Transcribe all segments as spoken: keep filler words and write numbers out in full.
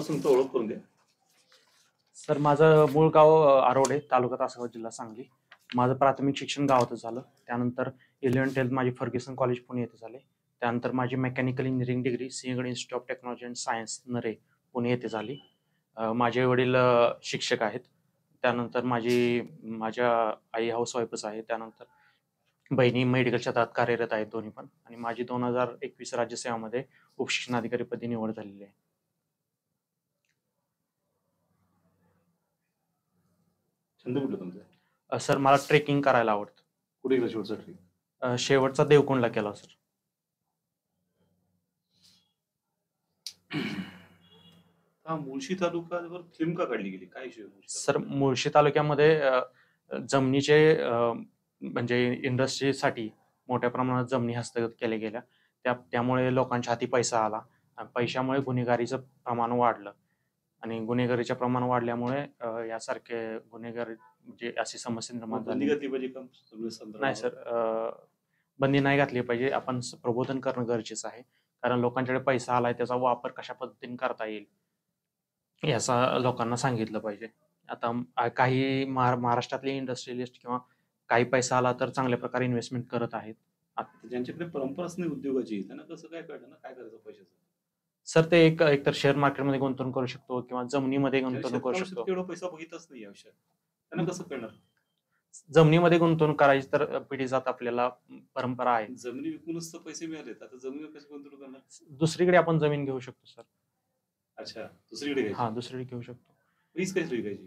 सांगतो, ओळख करून द्या. सर माझं मूळ गाव अ, आरोडे, तालुका तासगाव, जिल्हा सांगली. माझं प्राथमिक शिक्षण गावातच झालं. त्यानंतर इलेव्हन ट्वेल्थ माझी फर्ग्युसन कॉलेज पुणे येथे झाले. त्यानंतर माझी mechanical engineering degree Sinhgad institute of technology and science Narhe Pune येथे झाली. अ, माझे वडील अ, शिक्षक आहेत. त्यानंतर माझी माझ्या आई हाऊसवाईफच आहे. त्यानंतर बहिणी मेडिकल क्षेत्रात कार्यरत आहेत दोन्ही पण. आणि माझी दोन हजार एकवीस राज्यसेवामध्ये उपशिक्षणाधिकारीपदी निवड झालेली आहे. छंद कुठला तुमचा? अ, सर मला ट्रेकिंग करायला आवडतं. कुठे गेला शेवटचा ट्रेक? अ, शेवटचा देवकुंडला केला सर. हा मुळशी तालुक्यावर फिल्म का काढली गेली? काय विषय? सर मुळशी तालुक्यामध्ये अ, जमिनीचे अ, म्हणजे इंडस्ट्रीसाठी मोठ्या प्रमाणात जमिनी हस्तगत केल्या गेल्या. त्या त्यामुळे लोकांच्या हाती पैसा आला. आणि पैशामुळे गुन्हेगारीचं प्रमाण वाढलं. आणि गुन्हेगारीचं प्रमाण वाढल्यामुळे अ, यासारखे गुन्हेगार म्हणजे अशी समस्या निर्माण बंदी झाली. घातली पाहिजे का सगळे संदर्भ? नाही सर, अ, बंदी नाही घातली पाहिजे. आपण स- प्रबोधन करणं गरजेचं आहे. कारण लोकांच्याकडे पैसा आलाय त्याचा वापर कशा पद्धतीने करता येईल याचा लोकांना सांगितलं पाहिजे. आता म- आ- काही महार महाराष्ट्रातले इंडस्ट्रियलिस्ट किंवा काही पैसा आला तर चांगल्या प्रकारे इन्व्हेस्टमेंट करत आहेत. आता ज्यांच्याकडे परंपराच नाही उद्योगाची, त्यांना कसं काय कळतं ना काय करायचं पैशाचं? सर ते एक एकतर शेअर मार्केटमध्ये गुंतवणूक करू शकतो किंवा जमिनीमध्ये ज्या गुंतवणूक करू शेतकऱ्याला शकतो. शेतकरी एवढा पैसा बघितच नाही आयुष्यात, त्यांना कसं कळणार? जमिनीमध्ये गुंतवणूक करायची तर पिढी जात आपल्याला परंपरा आहे. जमिनी विकूनच तर पैसे मिळालेत, आता जमिनीवर कशी गुंतवणूक करणार? दुसरीकडे आपण जमीन घेऊ शकतो सर. अच्छा, दुसरीकडे हा घ्यायची. दुसरीकडे घेऊ शकतो. हीच कशी विकायची?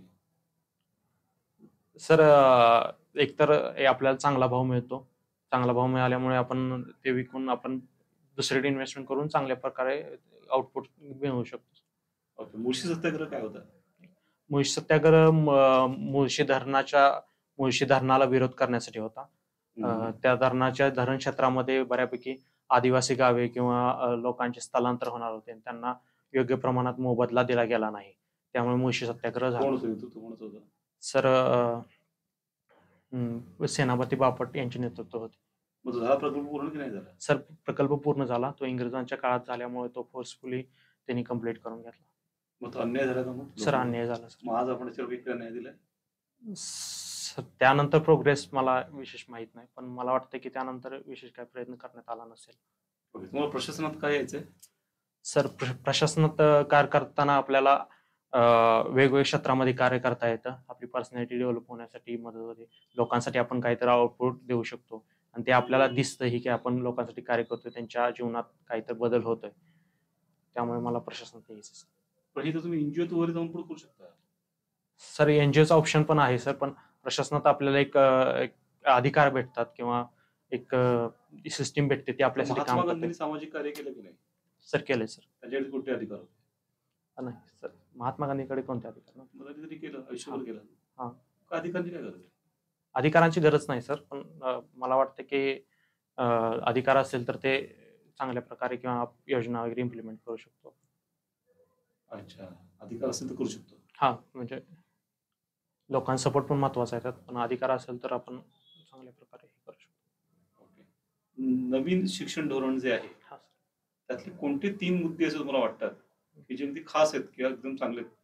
सर अ, एकतर हे आपल्याला चांगला भाव मिळतो. चांगला भाव मिळाल्यामुळे आपण ते विकून आपण दुसरीकडे इन्व्हेस्टमेंट करून चांगल्या प्रकारे आउटपुट मिळवू शकतो. ओके. मुळशी सत्याग्रह काय होता? मुळशी सत्याग्रह म- मुळशी धरणाच्या मुळशी धरणाला विरोध करण्यासाठी होता. अ, हम्म. त्या धरणाच्या धरण क्षेत्रामध्ये बऱ्यापैकी आदिवासी गावे किंवा अ, लोकांचे स्थलांतर होणार होते आणि त्यांना योग्य प्रमाणात मोबदला दिला गेला नाही. त्यामुळे मुळशी सत्याग्रह कोण झाला. होतं तू तू कोणाचं होतं? सर अ, हम्म, सेनापती बापट यांचे नेतृत्व होते. मग तो झाला प्रकल्प पूर्ण की नाही झाला? सर प्रकल्प पूर्ण झाला. तो इंग्रजांच्या काळात झाल्यामुळे तो फोर्सफुली त्यांनी कंप्लीट करून घेतला. मग तो अन्याय झाला का मग? सर अन्याय झाला सर. मग आज आपण त्याच्यावर काही न्याय दिलाय? स- त्यानंतर प्रोग्रेस मला विशेष माहित नाही, पण मला वाटतं की त्यानंतर विशेष काही प्रयत्न करण्यात आला नसेल. ओके. तुम्हाला प्रशासनात काय यायचंय? सर प्र- प्रशासनात अ, कार्य करताना आपल्याला अ, वेगवेगळ्या क्षेत्रामध्ये कार्य करता येतं. आपली पर्सनॅलिटी डेव्हलप होण्यासाठी मदत होते. लोकांसाठी आपण काहीतरी आउटपुट देऊ शकतो आणि ते आपल्याला दिसतंही की आपण लोकांसाठी कार्य करतोय, त्यांच्या जीवनात काहीतरी बदल होतोय. त्यामुळे मला प्रशासनात यायचं सर. पण इथं तुम्ही एनजीओ वगैरे जाऊन पण करू शकता. सर एनजीओचा ऑप्शन पण आहे सर, पण प्रशासनात आपल्याला एक अ, एक अधिकार भेटतात किंवा एक सिस्टीम भेटते ती आपल्यासाठी महात्मा काम करते. गांधींनी सामाजिक कार्य केलं की नाही? सर केलंय सर. त्यांच्याकडे कुठे अधिकार होते? नाही सर, महात्मा गांधीकडे कोणते अधिकार नाही. मला तरी केलं, आयुष्यभर केलं. हा. का अधिकारांची काय गरज आहे? अधिकारांची गरज नाही सर, पण अ, मला वाटतं की अ, अधिकार असेल तर ते चांगल्या प्रकारे किंवा योजना वगैरे इम्प्लिमेंट करू शकतो. अच्छा, अधिकार असेल तर करू शकतो. हा म्हणजे लोकांचा सपोर्ट पण महत्वाचा आहे त्यात, पण अधिकार असेल तर आपण चांगल्या प्रकारे हे करू शकतो. ओके. नवीन शिक्षण धोरण जे आहे हा सर. त्यातले कोणते तीन मुद्दे असे तुम्हाला वाटतात की जे अगदी खास आहेत किंवा एकदम चांगले आहेत?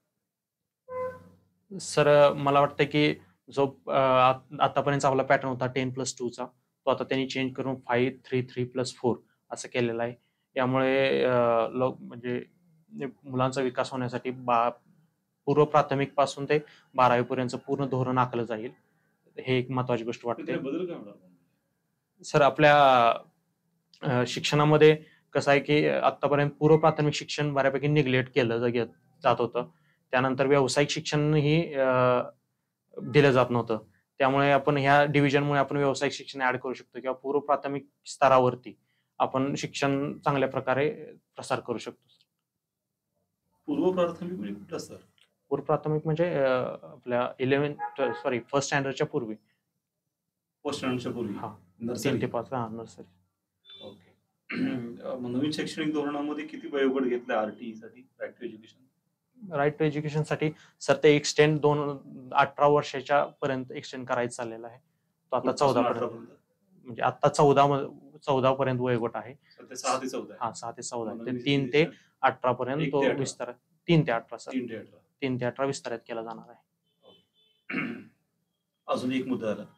सर मला वाटतं की जो अ, आत- आतापर्यंत आपला पॅटर्न होता टेन प्लस टूचा, तो आता त्यांनी चेंज करून five three three plus four असं केलेला आहे. यामुळे अ, लोक म्हणजे मुलांचा विकास होण्यासाठी बा पूर्व प्राथमिक पासून ते बारावी पर्यंतचं पूर्ण धोरण आखलं जाईल. हे एक महत्वाची गोष्ट पण वाटते. त्याने बदल काय होणार? सर आपल्या अ, शिक्षणामध्ये कसं आहे की आतापर्यंत पूर्व प्राथमिक शिक्षण बऱ्यापैकी निग्लेक्ट केलं ज- जात होतं. त्यानंतर व्यावसायिक शिक्षणही अ, दिलं जात नव्हतं. त्यामुळे आपण ह्या डिव्हिजनमुळे आपण व्यावसायिक शिक्षण ऍड करू शकतो किंवा पूर्व प्राथमिक स्तरावरती आपण शिक्षण चांगल्या प्रकारे प्रसार करू शकतो. पूर्व प्राथमिक म्हणजे कुठला सर? पूर्व प्राथमिक म्हणजे अ, आपल्या इलेव्हन्थ सॉरी फर्स्ट स्टँडर्डच्या पूर्वी. फर्स्ट स्टँडर्डच्या पूर्वी? हा, नर्सरी तीन ते पाच हा नर्सरी. ओके. मग नवीन शैक्षणिक धोरणामध्ये किती वयोगट घेतला आरटीई साठी, right to education? Right to education साठी सर ते एक्सटेंड दोन अठरा वर्षाच्या पर्यंत एक्सटेंड करायचं चाललेलं आहे. तो आता चौदा पर्यंत म्हणजे आता चौदा चौदा पर्यंत वयोगट आहे. सध्या सहा ते चौदा आहे. हा सहा ते चौदा आहे. मग ते नवीन तीन ते निर्देशन? अठरा पर्यंत एक तो ते अठरा. विस्तार तीन ते अठरा सर तीन ते अठरा तीन ते अठरा विस्तारित केला जाणार आहे. अजून एक मुद्दा आला.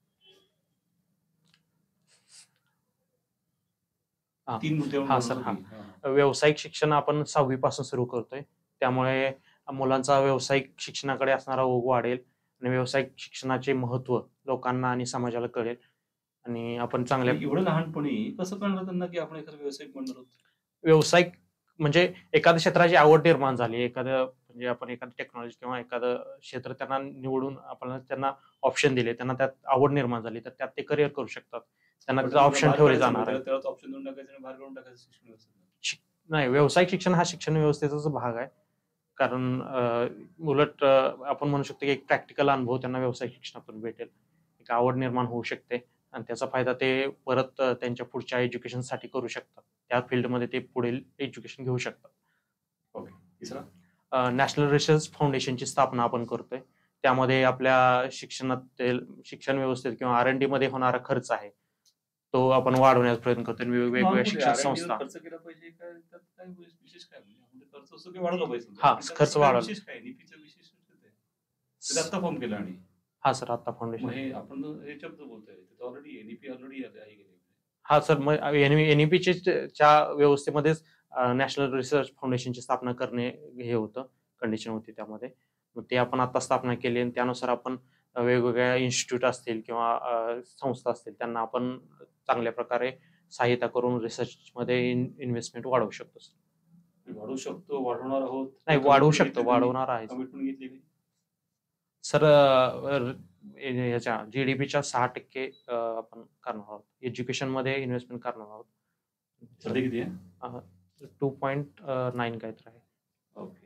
हा तीन मुद्दे हा सर हा व्यावसायिक शिक्षण आपण सहावी पासून सुरू करतोय, त्यामुळे मुलांचा व्यावसायिक शिक्षणाकडे असणारा ओघ वाढेल आणि व्यावसायिक शिक्षणाचे महत्त्व लोकांना आणि समाजाला कळेल आणि आपण चांगल्या एवढं लहानपणी कसं कळणार त्यांना की आपण एखादा व्यावसायिक बनणार आहोत? व्यावसायिक म्हणजे एखाद्या क्षेत्राची आवड निर्माण झाली, एखादं म्हणजे आपण एखादं टेक्नॉलॉजी किंवा एखादं क्षेत्र त्यांना निवडून आपण त्यांना ऑप्शन दिले, त्यांना त्यात आवड निर्माण झाली, तर त्यात ते करिअर करू शकतात. त्यांना त्याचा ऑप्शन ठेवले जाणार आहे. त्यालाच ऑप्शन देऊन टाकायचं आणि बाहेर काढून टाकायचं शिक्षण व्यवस्थेत. नाही, व्यावसायिक शिक्षण हा शिक्षण व्यवस्थेचाच भाग आहे. कारण उलट आपण म्हणू शकतो की एक प्रॅक्टिकल अनुभव त्यांना व्यावसायिक शिक्षणातून भेटेल, एक आवड निर्माण होऊ शकते आणि त्याचा फायदा ते परत त्यांच्या पुढच्या एज्युकेशनसाठी करू शकतात. त्या फील्डमध्ये ते पुढील एज्युकेशन घेऊ शकतात. ओके. तिसरा नॅशनल रिसर्च फाउंडेशनची स्थापना आपण करतोय. त्यामध्ये आपल्या शिक्षणातील शिक्षण व्यवस्थेत किंवा आर एन डी मध्ये होणारा खर्च आहे तो आपण वाढवण्याचा प्रयत्न करतोय. वेगवेगळ्या शिक्षण संस्था खर्च केला पाहिजे काय, त्यात काय विशेष काय म्हणजे खर्च असं काही वाढवला पाहिजे? हा खर्च वाढवला. विशेष काय एनईपीचं विशेष ते आता फॉर्म केला आणि हा सर आता फाउंडेशन हे आपण हे शब्द बोलतोय ऑलरेडी एनईपी ऑलरेडी आहे. हा सर मग एनईपीच्या व्यवस्थेमध्येच नॅशनल रिसर्च फाउंडेशनची स्थापना करणे हे होतं, कंडिशन होती त्यामध्ये. मग ते आपण आता स्थापना केली आणि त्यानुसार आपण वेगवेगळ्या इन्स्टिट्यूट असतील किंवा संस्था असतील त्यांना आपण चांगल्या प्रकारे सहायता करून रिसर्चमध्ये इन्व्हेस्टमेंट वाढवू शकतो. वाढवू शकतो वाढवणार आहोत नाही वाढवू शकतो वाढवणार आहे कमिटमेंट घेतली सर. याच्या जीडीपीच्या सहा टक्के आपण करणार आहोत, एज्युकेशन मध्ये इन्व्हेस्टमेंट करणार आहोत. सध्या किती आहे? टू पॉईंट नाईन काहीतरी आहे. ओके.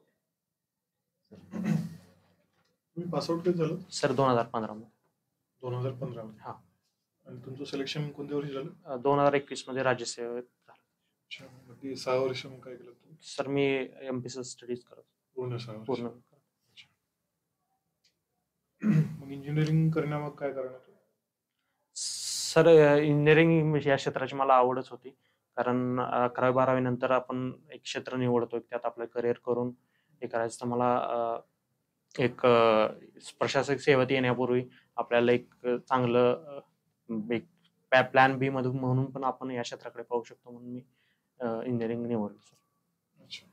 तुम्ही पासआउट कधी झालं सर? दोन हजार पंधरा मध्ये. दोन हजार पंधरा मध्ये हा. आणि तुमचं सिलेक्शन कोणत्या वर्षी झालं? दोन हजार एकवीस मध्ये राज्यसेवेत झालं. अच्छा, मग ते सहा वर्ष मग काय केलं तुम्ही? सर मी एमपीसी स्टडीज करत पूर्ण सहा वर्ष. पूर्ण. मग इंजिनिअरिंग करण्यावर काय करणार? सर इंजिनिअरिंग या क्षेत्राची मला आवडच होती, कारण अकरावी बारावी नंतर आपण एक क्षेत्र निवडतो, त्यात आपलं करिअर करून हे करायचं. तर मला एक प्रशासक सेवेत येण्यापूर्वी आपल्याला एक चांगलं एक प्लॅन बी मधून म्हणून पण आपण या क्षेत्राकडे पाहू शकतो, म्हणून मी इंजिनिअरिंग निवडलं सर. अच्छा.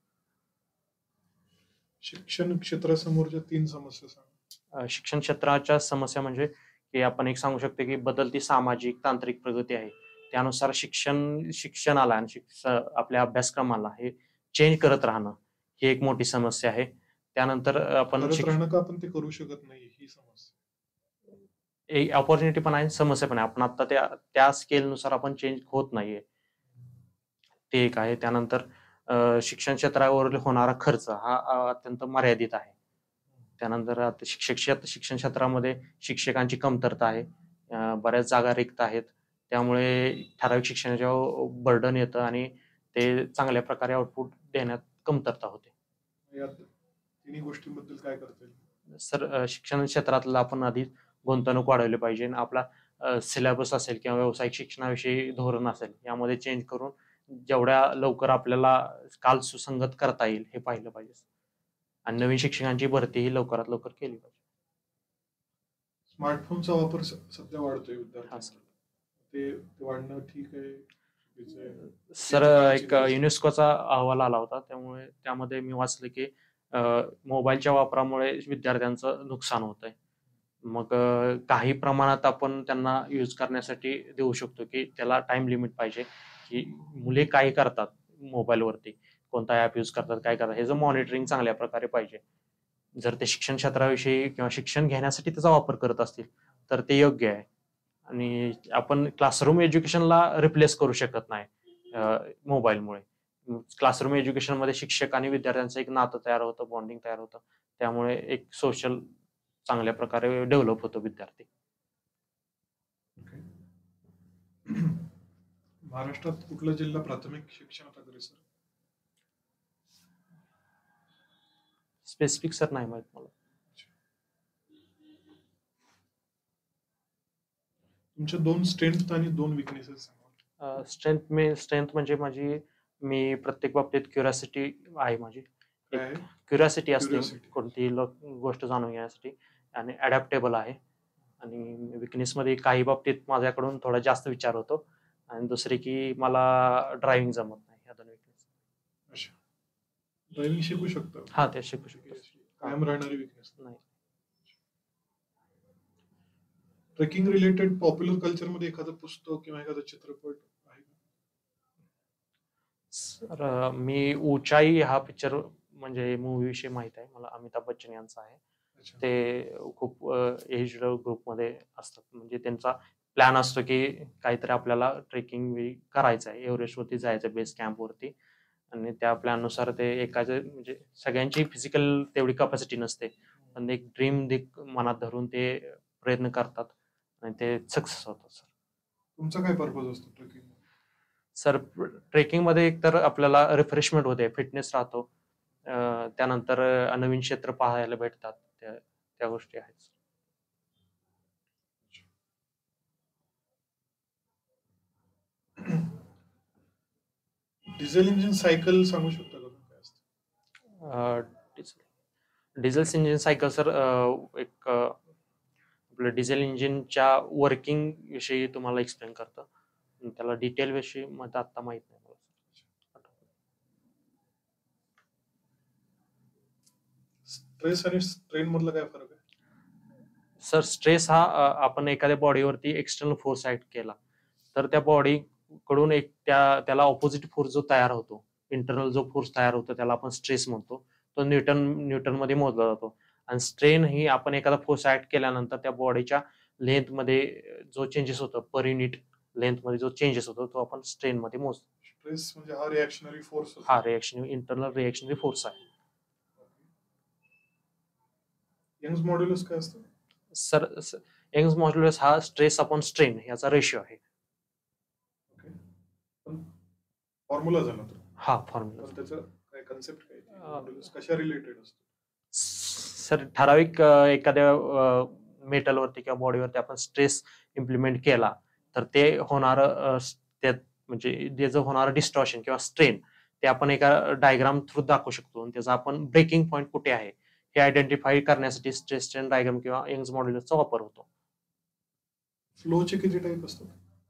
शिक्षण क्षेत्रासमोरच्या तीन समस्या सांगा. शिक्षण क्षेत्राच्या समस्या म्हणजे की आपण एक सांगू शकतो की बदलती सामाजिक तांत्रिक प्रगती आहे, त्यानुसार शिक्षण शिक्षणाला आणि शिक्ष आपल्या अभ्यासक्रमाला हे चेंज करत राहणं ही एक मोठी समस्या आहे. त्यानंतर आपण आपण ते करू शकत नाही ही समस्या, एक ऑपॉर्च्युनिटी पण आहे, समस्या पण आहे. आपण आता त्या त्या स्केलनुसार आपण चेंज होत नाहीये, ते एक आहे. त्यानंतर शिक्षण क्षेत्रावर होणारा खर्च हा अत्यंत मर्यादित आहे. त्यानंतर आता शिक्षक शिक्षण क्षेत्रामध्ये शिक्षकांची कमतरता आहे, बऱ्याच जागा रिक्त आहेत, त्यामुळे ठराविक शिक्षणाच्या बर्डन येतं आणि ते चांगल्या प्रकारे आउटपुट देण्यात कमतरता होते. या तिन्ही गोष्टींबद्दल काय करता येईल? सर शिक्षण क्षेत्रातला आपण आधी गुंतवणूक वाढवली पाहिजे. आपला सिलेबस असेल किंवा व्यावसायिक शिक्षणाविषयी धोरण असेल यामध्ये चेंज करून जेवढ्या लवकर आपल्याला काल सुसंगत करता येईल हे पाहिलं पाहिजे आणि नवीन शिक्षकांची भरती ही लवकरात लवकर केली पाहिजे. स्मार्टफोनचा वापर सध्या वाढतोय विद्यार्थ्यांचा, ते वाढणं ठीक आहे? सर एक युनेस्कोचा अहवाल आला होता, त्यामुळे त्यामध्ये मी वाचलं की मोबाईलच्या वापरामुळे विद्यार्थ्यांचं नुकसान होत आहे. मग काही प्रमाणात आपण त्यांना यूज करण्यासाठी देऊ शकतो, की त्याला टाइम लिमिट पाहिजे, की मुले काय करतात मोबाईलवरती, कोणता ऍप यूज करतात, काय करतात, ह्याचं मॉनिटरिंग चांगल्या प्रकारे पाहिजे. जर ते शिक्षण क्षेत्राविषयी किंवा शिक्षण घेण्यासाठी त्याचा वापर करत असतील तर ते योग्य आहे. आणि आपण क्लासरूम एज्युकेशनला रिप्लेस करू शकत नाही मोबाईलमुळे. क्लासरूम एज्युकेशन मध्ये शिक्षक आणि विद्यार्थ्यांचं एक नातं तयार होतं, बॉन्डिंग तयार होतं, त्यामुळे एक सोशल चांगल्या प्रकारे डेव्हलप होतो विद्यार्थी. महाराष्ट्रात कुठला जिल्हा प्राथमिक शिक्षणात अग्रेसर? स्पेसिफिक सर नाही माहित मला. तुमच्या दोन स्ट्रेंथ आणि दोन विकनेसेस सांगा. स्ट्रेंथ मे स्ट्रेंथ म्हणजे माझी मी प्रत्येक बाबतीत क्युरिओसिटी आहे माझी. काय आहे? क्युरिओसिटी असते Curiosity. कोणतीही लो गोष्ट जाणून घेण्यासाठी आणि अडॅप्टेबल आहे. आणि विकनेसमध्ये काही बाबतीत माझ्याकडून थोडा जास्त विचार होतो आणि दुसरी की मला ड्रायव्हिंग जमत नाही. ह्या दोन विकनेस. अच्छा. ड्रायव्हिंग शिकू शकता. हां, ते शिकू शकतो. कायम राहणारी विकनेस नाही. ट्रेकिंग रिलेटेड पॉप्युलर कल्चर मध्ये एखादं पुस्तक किंवा एखादा चित्रपट आहे का? सर अ, मी ऊंचाई हा पिक्चर म्हणजे मूव्ही विषयी माहित आहे मला. अमिताभ बच्चन यांचा आहे. अच्छा. ते खूप एज्ड ग्रुपमध्ये असतात. म्हणजे त्यांचा प्लॅन असतो की काहीतरी आपल्याला ट्रेकिंग करायचं आहे. एव्हरेस्टवरती जायचं बेस कॅम्पवरती आणि त्या प्लॅननुसार ते एकाचे म्हणजे सगळ्यांची फिजिकल तेवढी कॅपॅसिटी नसते. पण एक ड्रीम मनात धरून ते प्रयत्न करतात आणि ते सक्सेस होतात सर. तुमचा काय पर्पज असतो ट्रेकिंग? सर ट्रेकिंगमध्ये एक तर आपल्याला रिफ्रेशमेंट होते, फिटनेस राहतो. अ, त्यानंतर अ, नवीन क्षेत्र पाहायला भेटतात. त्या त्या गोष्टी आहेत. डिझेल इंजिन सायकल सांगू शकता का काय असतं? अ, diesel diesel engine cycle sir अ, एक अ, आपलं डिझेल इंजिनच्या वर्किंग विषयी तुम्हाला एक्सप्लेन करतं. त्याला डिटेल विषयी मला आता माहित नाही मला. स्ट्रेस आणि स्ट्रेन मधला काय फरक आहे? सर स्ट्रेस हा अ, आपण एखाद्या बॉडीवरती एक्सटर्नल फोर्स ऍक्ट केला तर त्या बॉडी कडून एक त्या त्याला ऑपोजिट फोर्स जो तयार होतो, इंटरनल जो फोर्स तयार होतो त्याला आपण स्ट्रेस म्हणतो. तो न्यूटन न्यूटन मध्ये मोजला जातो. आणि स्ट्रेन ही आपण एखादा फोर्स ऍक्ट केल्यानंतर त्या बॉडीच्या लेंथ मध्ये जो चेंजेस होतो पर युनिट लेंथ मध्ये जो चेंजेस होतो तो आपण स्ट्रेन मध्ये मोजतो. स्ट्रेस म्हणजे हा रिएक्शनरी फोर्स असतो. हा रिएक्शन इंटरनल रिएक्शनरी फोर्स आहे. यंग्स मॉड्युलस काय असतं? सर यंग्स मॉड्युलस हा स्ट्रेस अपॉन स्ट्रेन याचा रेशिओ आहे. ओके. पण फॉर्म्युला झाला तर. हा फॉर्म्युला. पण त्याचं काय कन्सेप्ट काय? मॉड्युलस कशा रिलेटेड असतो? सर ठराविक अ, एखाद्या मेटलवरती किंवा बॉडीवरती आपण स्ट्रेस इम्प्लिमेंट केला तर ते होणार त्यात म्हणजे त्याचं होणारं डिस्टॉर्शन किंवा स्ट्रेन ते आपण एका डायग्राम थ्रू दाखवू शकतो आणि त्याचा आपण ब्रेकिंग पॉईंट कुठे आहे हे आयडेंटिफाय करण्यासाठी स्ट्रेस स्ट्रेन डायग्राम किंवा यंग्स मॉड्युलसचा वापर होतो. फ्लोचे किती टाईप असतात?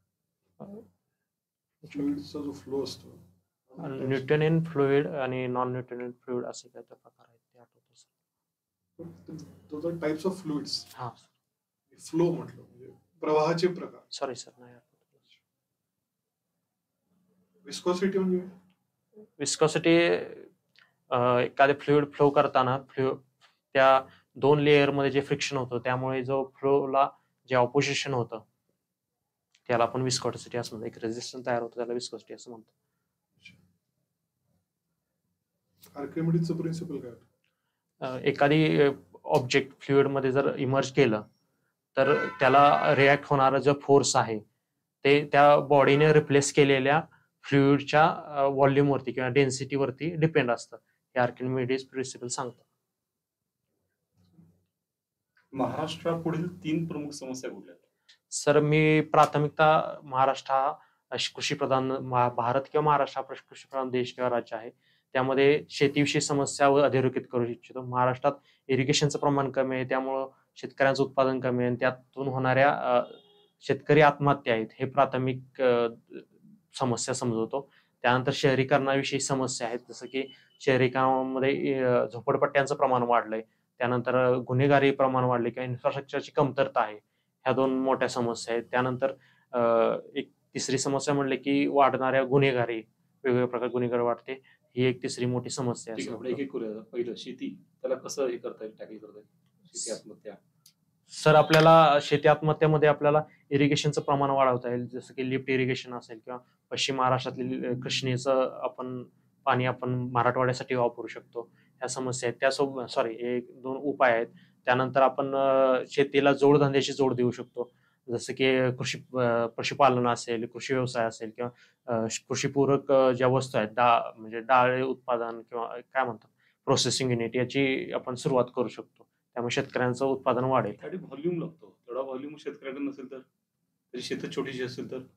फ्लुइडचा जो फ्लो असतो. न्यूटोनियन फ्लुइड आणि नॉन न्यूटोनियन फ्लुइड असे काही प्रकार आहेत ते आठवतो सर. तो जो टाइप्स ऑफ फ्लुइड्स. हा फ्लो म्हटलं म्हणजे प्रवाहाचे प्रकार. सॉरी सर नाही आठवत. विस्कोसिटी म्हणजे विस्कोसिटी एखादे फ्लुइड फ्लो करताना फ्लु त्या दोन लेयर मध्ये जे फ्रिक्शन होतं त्यामुळे जो फ्लोला जे ऑपोजिशन होतं त्याला आपण विस्कोसिटी असं म्हणतो. एक रेजिस्टन्स तयार होतो त्याला विस्कोसिटी असं म्हणतो. आर्किमिडीजचं प्रिन्सिपल काय होतं? एखादी ऑब्जेक्ट फ्लुइड मध्ये जर इमर्ज केलं तर त्याला रिॲक्ट होणारा जो फोर्स आहे ते त्या बॉडीने रिप्लेस केलेल्या फ्लुइडच्या व्हॉल्यूम वरती किंवा डेन्सिटी वरती डिपेंड असतं. हे आर्किमिडीज प्रिन्सिपल सांगतं. महाराष्ट्रापुढील तीन प्रमुख समस्या कुठल्या आहेत? सर मी प्राथमिकता महाराष्ट्र हा कृषी प्रधान भारत किंवा महाराष्ट्र हा कृषी प्रधान देश किंवा राज्य आहे. त्यामध्ये शेतीविषयी समस्या अधोरेखित करू इच्छितो. महाराष्ट्रात इरिगेशनचं प्रमाण कमी आहे त्यामुळं शेतकऱ्यांचं उत्पादन कमी आहे आणि त्यातून होणाऱ्या शेतकरी आत्महत्या आहेत हे प्राथमिक समस्या समजवतो. त्यानंतर शहरीकरणाविषयी समस्या आहेत जसं की शहरीकरणामध्ये झोपडपट्ट्यांचं प्रमाण वाढलंय. त्यानंतर गुन्हेगारी प्रमाण वाढले किंवा इन्फ्रास्ट्रक्चरची कमतरता आहे. ह्या दोन मोठ्या समस्या आहेत. त्यानंतर एक तिसरी समस्या म्हणले की वाढणाऱ्या गुन्हेगारी वेगवेगळ्या प्रकार गुन्हेगारी वाढते ही एक तिसरी मोठी समस्या आहे. आपण एक एक करूया. पहिलं शेती त्याला कसं हे करता येईल टॅकल करता येईल शेती आत्महत्या? सर आपल्याला शेती आत्महत्यामध्ये आपल्याला इरिगेशनचं प्रमाण वाढवता येईल जसं की लिफ्ट इरिगेशन असेल किंवा पश्चिम महाराष्ट्रातील कृष्णेचं आपण पाणी आपण मराठवाड्यासाठी वापरू शकतो. ह्या समस्या आहेत. त्यासोबत सॉरी एक दोन उपाय आहेत. त्यानंतर आपण शेतीला जोडधंद्याची जोड देऊ शकतो जसं की कृषी पशुपालन असेल कृषी व्यवसाय असेल किंवा कृषीपूरक ज्या वस्तू आहेत डाळ म्हणजे डाळ उत्पादन किंवा काय म्हणतात प्रोसेसिंग युनिट याची आपण सुरुवात करू शकतो. त्यामुळे शेतकऱ्यांचं उत्पादन वाढेल. व्हॉल्यूम लागतो तेवढा व्हॉल्यूम शेतकऱ्याकडे नसेल तर तरी शेत छोटीशी असेल तर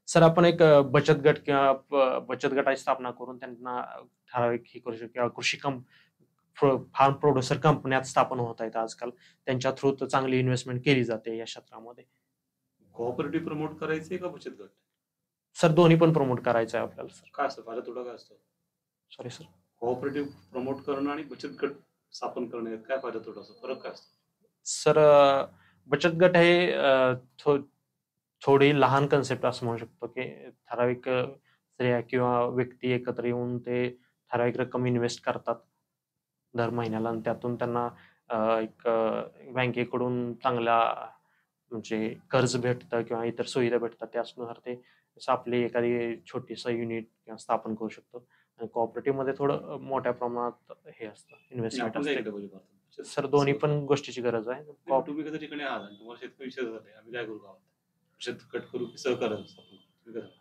सर आपण एक अ, बचत गट किंवा ब बचत गटाची स्थापना करून त्यांना ठराविक हे करू शकतो किंवा कृषी कंप फार्म प्रोड्युसर कंपन्या स्थापन होत आहेत आजकाल. त्यांच्या थ्रू तर चांगली इन्व्हेस्टमेंट केली जाते या क्षेत्रामध्ये. कोऑपरेटिव्ह प्रमोट करायचंय का बचत गट? सर दोन्ही पण प्रमोट करायचं आहे आपल्याला सर. काय असतं फायदा तोटा काय असतो? Sorry sir. कोऑपरेटिव्ह प्रमोट करणं आणि बचत गट स्थापन करणं यात काय फायदा तोटा असतो? फरक काय असतो? सर अ, बचत गट हे अ, थो थोडी लहान कन्सेप्ट असं म्हणू शकतो, की ठराविक अ, स्त्रिया किंवा व्यक्ती एकत्र येऊन ते ठराविक रक्कम इन्व्हेस्ट करतात दर महिन्याला आणि त्यातून त्यांना अ, एक अ, बँकेकडून चांगला म्हणजे कर्ज भेटतं किंवा इतर सुविधा भेटतात. त्याचनुसार ते असं आपली एखादी छोटीसं युनिट किंवा स्थापन करू शकतो आणि कोऑपरेटिव्हमध्ये थोडं अ, मोठ्या प्रमाणात हे असतं, आणि इन्व्हेस्टमेंट आपण काय असते. केलं पाहिजे भारतात? बचत सर दोन्ही कसं? पण गोष्टीची गरज आहे. नाही, कॉप तुम्ही एखाद्या ठिकाणी आहात आणि तुम्हाला शेतकरी विचारत झाले, आम्ही काय करू गावात? बचत गट करू की सहकार्य स्थापन करू? तुम्ही काय सांगाल?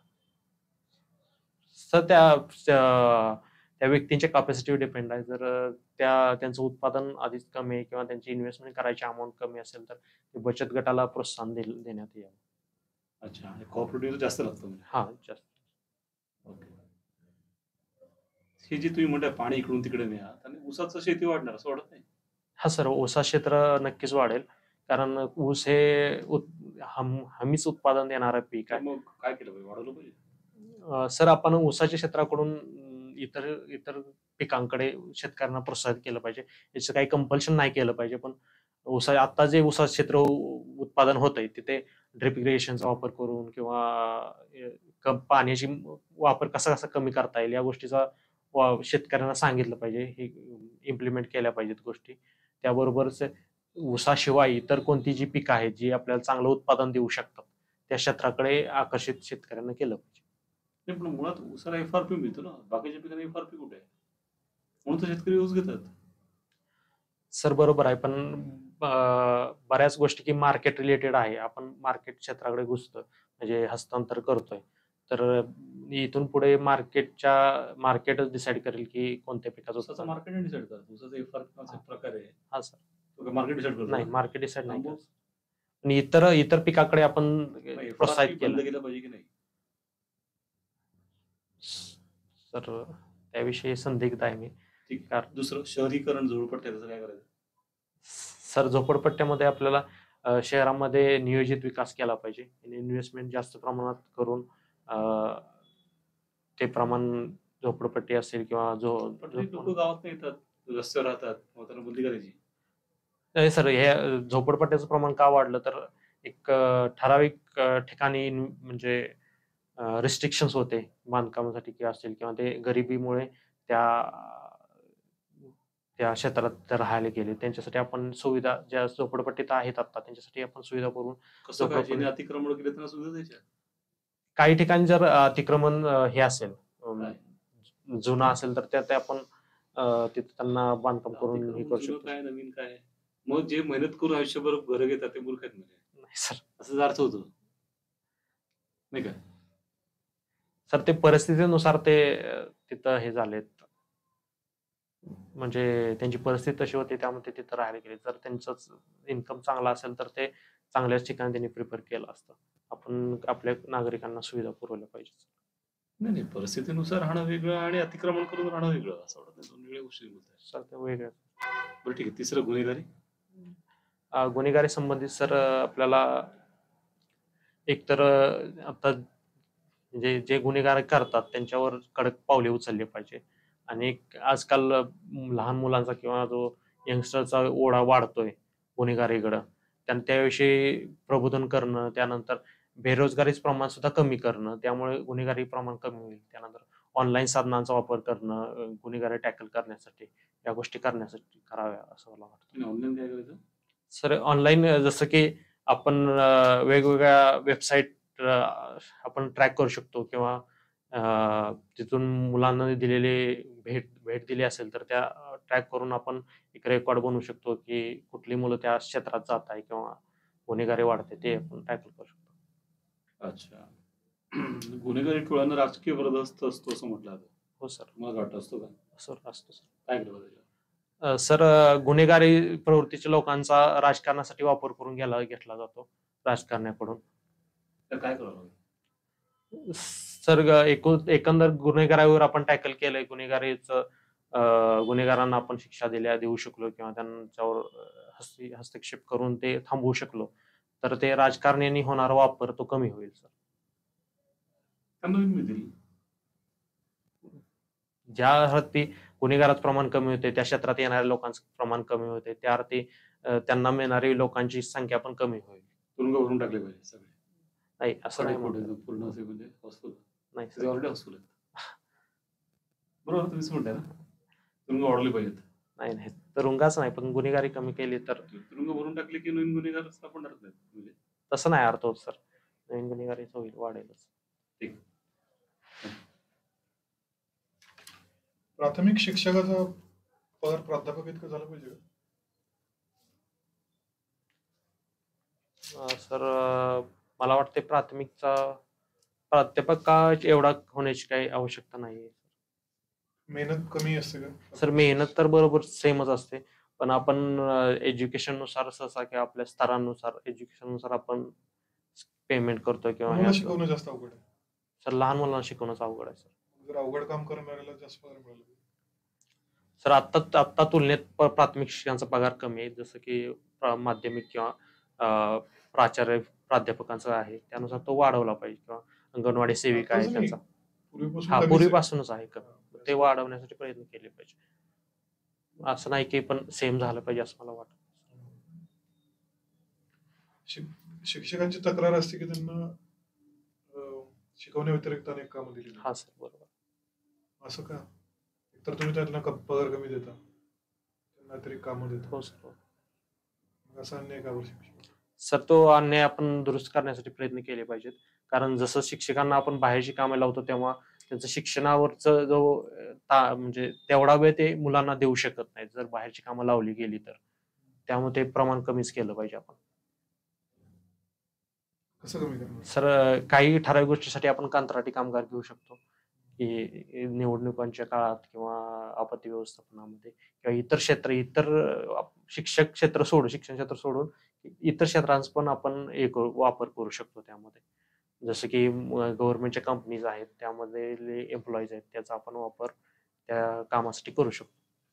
सर त्या त्या त्या व्यक्तींच्या कॅपॅसिटीवर डिपेंड आहे. जर अ, त्या त्यांचं उत्पादन आधीच कमी आहे किंवा त्यांची इन्व्हेस्टमेंट करायची अमाउंट कमी असेल, तर ते बचत गटाला प्रोत्साहन देल देण्यात यावं. अच्छा, हे कोऑपरेटिव्ह जास्त लागतं म्हणजे. हां, जास्त. ओके. हे जे तुम्ही म्हणताय पाणी इकडून तिकडे न्या आणि ऊसाचं शेती वाढणार असं वाटत नाही? हां सर, ऊसा क्षेत्र नक्कीच वाढेल. कारण ऊस हे उत हम हमीच उत्पादन देणारं पीक तर आहे. मग काय केलं पाहिजे? वाढवलं पाहिजे? अ, सर आपण ऊसाच्या क्षेत्राकडून अं, इतर इतर पिकांकडे शेतकऱ्यांना प्रोत्साहित केलं पाहिजे. याचं काही कंपल्शन नाही केलं पाहिजे. पण ऊसा आत्ता जे ऊसा क्षेत्र उ उत्पादन होतंय तिथे ड्रिप इरिगेशनचा वापर करून किंवा अ, क पाण्याची वापर कसा-कसा कमी करता येईल या गोष्टीचा वा शेतकऱ्यांना सांगितलं पाहिजे. हे इम्प्लिमेंट केल्या पाहिजेत गोष्टी. त्याबरोबरच ऊसाशिवाय इतर कोणती जी पिकं आहेत, जी आपल्याला चांगलं उत्पादन देऊ शकतात, त्या क्षेत्राकडे आकर्षित शेतकऱ्यांना केलं पाहिजे. नाही, पण मुळात ऊसाला एफ-आर-पी मिळतो ना. बाकीच्या पिकांना एफ-आर-पी कुठे आहे? म्हणून तर शेतकरी ऊस घेतात. सर बरोबर आहे. पण अ, बऱ्याच गोष्टी की मार्केट रिलेटेड आहे. आपण मार्केट क्षेत्राकडे घुसतोय, म्हणजे हस्तांतर करतोय. तर अ, इथून पुढे मार्केटच्या मार्केटच डिसाईड करेल की कोणत्या पिकाचं ऊसाचं उत्पादन. मार्केट डिसाईड करतं. ऊसाचा एफ-आर-पी नावाचा हां. एक प्रकार आहे. हां सर. तो मार्केट डिसाईड करतो नाही, का? मार्केट डिसाईड नाही थांबव. करत. आणि इतर इतर पिकाकडे आपण मग प्रोत्साहित एफ-आर-पी केलं. बंद केलं पाहिजे की नाही? सर त्याविषयी संदिग्ध आहे मी. ठीक आहे. कारण दुसरं शहरीकरण झोपडपट्ट्या त्याचं काय करायचं? सर झोपडपट्ट्यामध्ये आपल्याला अ, शहरामध्ये नियोजित विकास केला पाहिजे. इन्व्हेस्टमेंट जास्त प्रमाणात करून अ, ते प्रमाण झोपडपट्टी असेल किंवा जो पण जो तरी पण लोकं गावात नाही येतात. रस्त्यावर राहतात. मग त्यांना बंदी करायची. नाही सर, हे अ, झोपडपट्ट्याचं प्रमाण का वाढलं तर एक अ, ठराविक अ, ठिकाणी इन- म्हणजे रिस्ट्रिक्शन्स होते बांधकामासाठी किंवा असतील किंवा ते गरिबीमुळे त्या त्या क्षेत्रात ते राहायला गेले. त्यांच्यासाठी आपण सुविधा ज्या झोपडपट्टीत आहेत आता त्यांच्यासाठी आपण सुविधा करून कसं काय? ज्याने झोपडपट्टी अतिक्रमण केलं त्यांना सुद्धा द्यायच्या? काही ठिकाणी जर अ, अतिक्रमण अ, हे असेल अं, काय? जुनं असेल तर त्या ते आपण अ, तिथं त्यांना बांधकाम करून हे अतिक्रमण करू जुनं शकतो. काय, नवीन काय? मग जे मेहनत करून आयुष्यभर घरं घेतात ते मूर्ख आहेत म्हणजे. नाही सर. असाच अर्थ होतो. नाही का? सर ते परिस्थितीनुसार ते अ, तिथं हे झालेत. म्हणजे त्यांची परिस्थिती तशी होती त्यामुळे ते तिथं राहायला गेले. जर त्यांचंच इन्कम चांगला असेल तर ते चांगल्याच ठिकाणी त्यांनी प्रिफर केलं असतं. आपण आपल्या नागरिकांना सुविधा पुरवल्या पाहिजेत. नाही, नाही. परिस्थितीनुसार राहणं वेगळं आणि अतिक्रमण करून राहणं वेगळं असं वाटत नाही. दोन वेगळ्या गोष्टी बोलताय. सर ते वेगळं. बरं ठीक आहे. तिसरं गुन्हेगारी. अ, गुन्हेगारी संबंधित सर आपल्याला एकतर अ, आता म्हणजे जे गुन्हेगार करतात त्यांच्यावर कडक पावले उचलली पाहिजे. आणि एक आजकाल अ, लहान मुलांचा किंवा जो यंगस्टरचा ओढा वाढतोय गुन्हेगारीकडं. त्यां त्याविषयी प्रबोधन करणं, त्यानंतर बेरोजगारीचं प्रमाण सुद्धा कमी करणं, त्यामुळे गुन्हेगारी प्रमाण कमी होईल. त्यानंतर ऑनलाईन साधनांचा वापर करणं, अ, गुन्हेगारी टॅकल करण्यासाठी, या गोष्टी करण्यासाठी कराव्या असं मला वाटतं. आणि ऑनलाईन काय करायचं? सर ऑनलाईन जसं की आपण अ, वेगवेगळ्या वेबसाईट अ, आपण ट्रॅक करू शकतो किंवा अ, तिथून मुलांना दिलेले भेट भेट दिली असेल तर त्या ट्रॅक करून आपण एक रेकॉर्ड बनवू शकतो की कुठली मुलं त्या क्षेत्रात जात आहे किंवा गुन्हेगारी वाढते ते आपण टॅकल करू शकतो. अच्छा. गुन्हेगारी टोळ्यांना राजकीय बरदस्त असतो असं म्हटलं जातं. हो सर. तुम्हाला वाटतं असतो का? सर असतो सर. काय केलं पाहिजे? अ, सर अ, गुन्हेगारी प्रवृत्तीच्या लोकांचा राजकारणासाठी वापर करून घ्यायला घेतला जातो राजकारण्याकडून. तर काय करावं लागेल? सर ग- एकूण एकंदर गुन्हेगारावर आपण टॅकल केलंय, गुन्हेगारीचं अं, गुन्हेगारांना आपण शिक्षा दिल्या देऊ शकलो किंवा त्यांच्यावर अं, हस्ती हस्तक्षेप करून ते थांबवू शकलो, तर ते राजकारण्यांनी होणारा वापर तो कमी होईल सर. त्यांना मिळतील. ज्या अर्थी गुन्हेगाराचं प्रमाण कमी होते, त्या क्षेत्रात येणाऱ्या लोकांचं प्रमाण कमी होते, त्या अर्थी अं, त्यांना मिळणारी लोकांची संख्या पण कमी होईल. तुरुंग भरून टाकले पाहिजे सगळे. नाही असं नाही कडेकोट म्हणत. एकदम पूर्ण असे म्हणजे हाऊसफुल. नाही ते सर. ऑलरेडी हाऊसफुल आहेत. बरोबर तुम्हीच म्हणताय ना? तुरुंग वाढवले पाहिजेत. नाही नाही तुरुंगाच नाही, पण गुन्हेगारी कमी केली तर तुरुंग भरून टाकले की नवीन गुन्हेगार सापडणारच नाहीत. म्हणजे तसं नाही अर्थ होत सर. नवीन गुन्हेगारीच होईल, वाढेलच. ठीक. प्राथमिक शिक्षकाचा पगार प्राध्यापक इतकं झालं पाहिजे का? अं, सर अं, मला वाटते प्राथमिकचा प्राध्यापक का एवढा होण्याची काही आवश्यकता नाही. मेहनत कमी असते का? सर मेहनत तर बरोबर सेमच असते, पण आपण एज्युकेशन नुसार सहसा किंवा आपल्या स्तरानुसार एज्युकेशन नुसार आपण पेमेंट करतो किंवा हे मुलाला असं. शिकवणं जास्त अवघड आहे. सर लहान मुलांना शिकवणंच अवघड आहे सर. जर अवघड काम करणाऱ्याला जास्त पगार मिळाला पाहिजे. सर आत्ता आत्ता तुलनेत प- प्राथमिक शिक्षकांचा पगार कमी आहे, जसं की प्रा- माध्यमिक किंवा अं, प्राचार्य प्राध्यापकांचा आहे, त्यानुसार तो वाढवला पाहिजे किंवा अंगणवाडी सेविका आहे आताच नाही, त्यांचा. पूर्वीपासून हा कमीच आहे. पूर्वीपासूनच आहे कमी, हा, ते वाढवण्यासाठी प्रयत्न केले पाहिजे. असं नाही की पण सेम झालं पाहिजे असं मला वाटतं. शिक- शिक्षकांची तक्रार असते की त्यांना अं, शिकवण्या व्यतिरिक्त अनेक कामं दिली जातात. हा सर बरोबर. असं का? तर तुम्ही त्यांना क- पगार कमी देता, त्यांना अतिरिक्त कामं देता, हो सर. मग असं अन्याय का बरं शिक्षक? सर तो अन्याय आपण दुरुस्त करण्यासाठी प्रयत्न केले पाहिजेत, कारण जसं शिक्षकांना आपण बाहेरची कामे लावतो तेव्हा त्यांचं शिक्षणावरचं जो अं, ता म्हणजे तेवढा वेळ ते मुलांना देऊ शकत नाहीत, जर बाहेरची कामं लावली गेली तर. त्यामुळे ते प्रमाण कमीच केलं पाहिजे आपण. कसं कमी करणार? सर अं, काही ठराविक गोष्टीसाठी आपण कंत्राटी कामगार घेऊ शकतो, की निवडणुकांच्या काळात किंवा आपत्ती व्यवस्थापनामध्ये किंवा इतर क्षेत्र इतर अं, शिक्षक क्षेत्र सोडून शिक्षण क्षेत्र सोडून इतर क्षेत्रांचा पण आपण हे करू वापर करू शकतो त्यामध्ये. जसं की गव्हर्नमेंटच्या कंपनीज आहेत, त्यामध्ये एम्प्लॉईज आहेत, त्याचा आपण वापर त्या कामासाठी करू शकतो.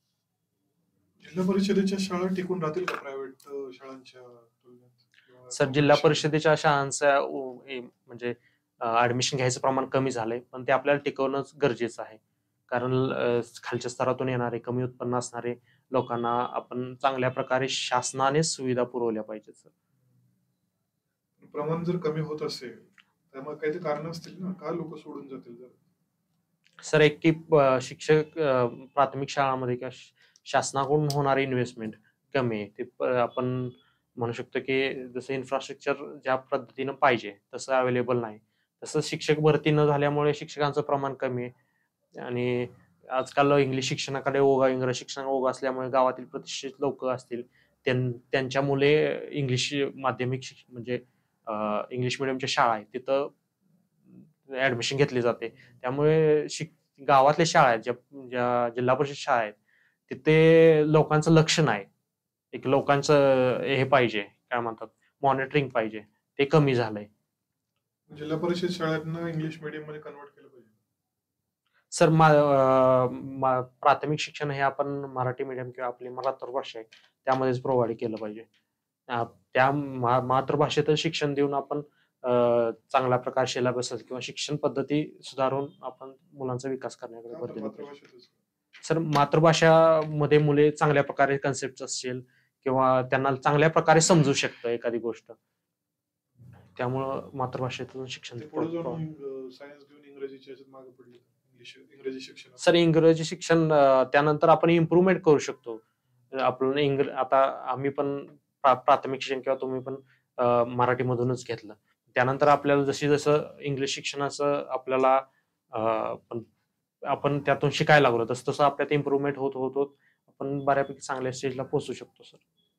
जिल्हा परिषदेच्या शाळा टिकून राहतील का प्रायव्हेट शाळांच्या तुलनेत? किंवा सर जिल्हा competition? परिषदेच्या शाळांचा उ- ए- म्हणजे ऍडमिशन घ्यायचं प्रमाण कमी झालंय, पण ते आपल्याला टिकवणंच गरजेचं आहे, कारण अं, खालच्या स्तरातून येणारे कमी उत्पन्न असणारे लोकांना आपण चांगल्या प्रकारे शासनाने सुविधा पुरवल्या पाहिजेत सर. प्रमाण जर कमी होत असेल त्यामुळे काही कारण असतील ना, का लोक सोडून जातील जर? सर एक की अं, शिक्षक अं, प्राथमिक शाळांमध्ये किंवा श- शासनाकडून होणारी इन्व्हेस्टमेंट कमी आहे. ते प- आपण म्हणू शकतो की जसं इन्फ्रास्ट्रक्चर ज्या पद्धतीनं पाहिजे तसं अवेलेबल नाही. तसं शिक्षक भरती न झाल्यामुळे शिक्षकांचं प्रमाण कमी आहे आणि आजकाल इंग्लिश शिक्षणाकडे ओघ इंग्रजी शिक्षणाकडे ओघ असल्यामुळे गावातील प्रतिष्ठित लोक असतील त्यां- त्यांच्या मुले इंग्लिश माध्यमिक शिक्षण म्हणजे अं, इंग्लिश मिडियमच्या शाळा आहेत तिथं ऍडमिशन घेतली जाते. त्यामुळे शिक गावातल्या शाळा आहेत, ज्या ज्या जिल्हा परिषद शाळा आहेत, तिथे लोकांचं लक्ष नाही. एक लोकांचं हे पाहिजे, काय म्हणतात, मॉनिटरिंग पाहिजे, ते कमी झालंय. जिल्हा परिषद शाळांना इंग्लिश मीडियम मध्ये कन्वर्ट केलं पाहिजे. सर मा अं, मा- प्राथमिक शिक्षण हे आपण मराठी मीडियम किंवा आपली मातृभाषा आहे त्यामध्येच प्रोव्हाइड केलं पाहिजे. अं, त्या मा- मातृभाषेतच शिक्षण देऊन आपण अं, चांगल्या प्रकारे सिलेबस किंवा शिक्षण पद्धती सुधारून आपण मुलांचा विकास करण्याकडे का भर तर दिला पाहिजे. मातृभाषेतच? सर मातृभाषामध्ये मुले चांगल्या प्रकारे कन्सेप्ट असतील किंवा त्यांना चांगल्या प्रकारे समजू शकतं एखादी गोष्ट, त्यामुळं मातृभाषेतून शिक्षण ते पुढे प्रो- जाऊन सायन्स घेऊन इंग्रजीच्या याच्यात मागे पडले, इंग्लिश इंग्रजी शिक्षण. सर इंग्रजी शिक्षण अं, त्यानंतर आपण इम्प्रुव्हमेंट करू शकतो. आपलं इंग्र आता आम्ही पण प्रा- प्राथमिक शिक्षण किंवा तुम्ही पण अं, मराठीमधूनच घेतलं, त्यानंतर आपल्याला जशी जसं इंग्लिश शिक्षणाचं आपल्याला अं, पण आपण त्यातून शिकायला लागलो तसं तसं आपल्यात इम्प्रुव्हमेंट होत होत होत आपण बऱ्यापैकी चांगल्या स्टेजला पोहोचू शकतो सर.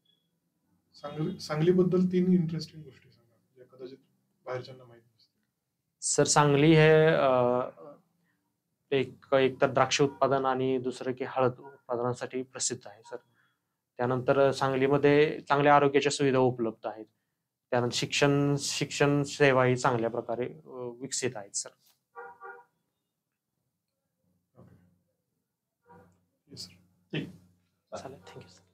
सांगली सांगलीबद्दल तीन इंटरेस्टिंग गोष्टी सांगा, ज्या कदाचित बाहेरच्यांना माहिती नसतील. सर सांगली हे अं, एक एक तर द्राक्ष उत्पादन आणि दुसरं की हळद उत्पादनासाठी प्रसिद्ध आहे सर. त्यानंतर सांगलीमध्ये चांगल्या आरोग्याच्या सुविधा उपलब्ध आहेत. त्यानंतर शिक्षण शिक्षण सेवाही चांगल्या प्रकारे अ, विकसित आहेत सर. Yes sir. चालेल, थँक्यू.